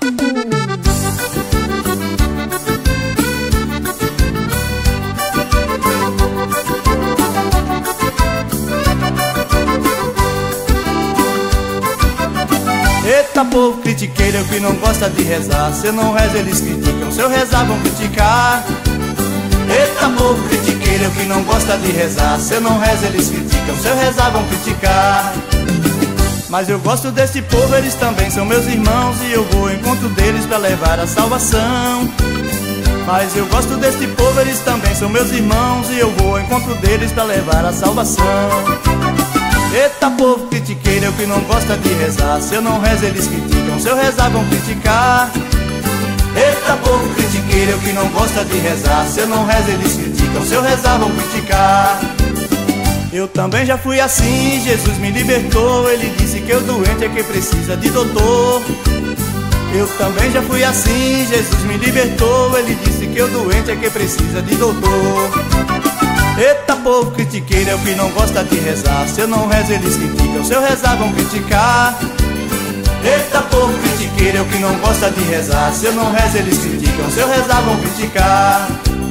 Eita povo critiqueiro que não gosta de rezar, se eu não rezo eles criticam, se eu rezar vão criticar. Eita povo critiqueiro que não gosta de rezar, se eu não rezo eles criticam, se eu rezar vão criticar. Mas eu gosto desse povo, eles também são meus irmãos, e eu vou ao encontro deles pra levar a salvação. Mas eu gosto desse povo, eles também são meus irmãos, e eu vou ao encontro deles pra levar a salvação. Eita povo critiqueiro que não gosta de rezar, se eu não rezo eles criticam, se eu rezar vão criticar. Eita povo critiqueiro que não gosta de rezar, se eu não rezo eles criticam, se eu rezar vão criticar. Eu também já fui assim, Jesus me libertou, ele disse que o doente é quem precisa de doutor. Eu também já fui assim, Jesus me libertou, ele disse que o doente é quem precisa de doutor. Eita povo critiqueiro que não gosta de rezar, se eu não rezo eles criticam, se eu rezar vão criticar. Eita povo critiqueiro que não gosta de rezar, se eu não rezo eles criticam, se eu rezar vão criticar.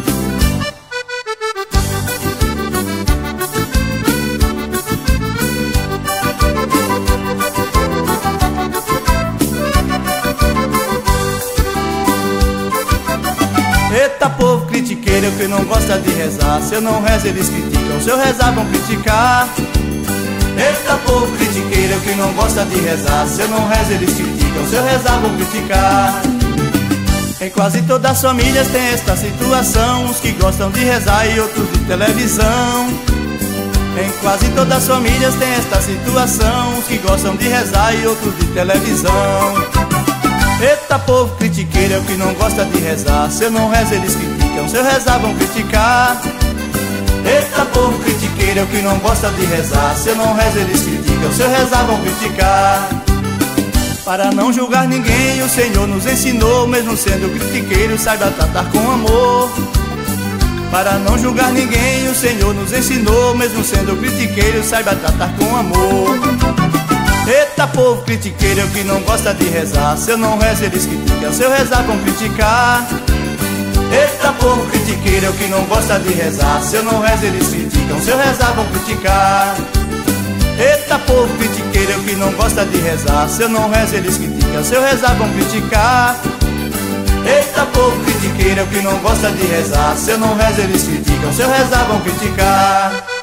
Eita povo critiqueiro que não gosta de rezar, se eu não rezo eles criticam, se eu rezar vão criticar. Eita povo critiqueiro que não gosta de rezar, se eu não rezo eles criticam, se eu rezar vão criticar. Em quase todas as famílias tem esta situação, uns que gostam de rezar e outros de televisão. Em quase todas as famílias tem esta situação, uns que gostam de rezar e outros de televisão. Eita povo critiqueiro que não gosta de rezar, se eu não rezo eles criticam, se eu rezar vão criticar. Eita povo critiqueiro que não gosta de rezar, se eu não rezo eles criticam, se eu rezar vão criticar. Para não julgar ninguém o Senhor nos ensinou, mesmo sendo critiqueiro saiba tratar com amor. Para não julgar ninguém o Senhor nos ensinou, mesmo sendo critiqueiro saiba tratar com amor. Eita povo critiqueiro que não gosta de rezar, se eu não rezo eles criticam, se eu rezar vão criticar. Eita povo critiqueiro que não gosta de rezar, se eu não rezo eles criticam, se eu rezar vão criticar. Eita povo critiqueiro que não gosta de rezar, se eu não rezo eles criticam, se eu rezar vão criticar. Eita povo critiqueiro que não gosta de rezar, se eu não rezo eles criticam, se eu rezar vão criticar.